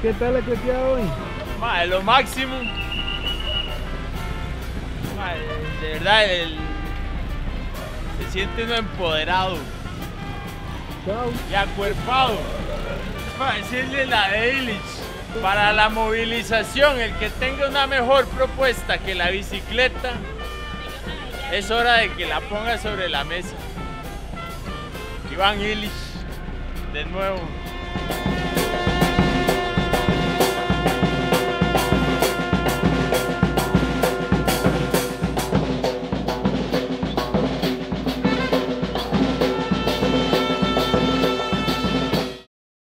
¿Qué tal la cleteada hoy? Mae, lo máximo. Mae, de verdad, se siente uno empoderado Chao. y acuerpado. Mae, decirle la de Illich. Para la movilización, el que tenga una mejor propuesta que la bicicleta, es hora de que la ponga sobre la mesa. Iván Illich, de nuevo.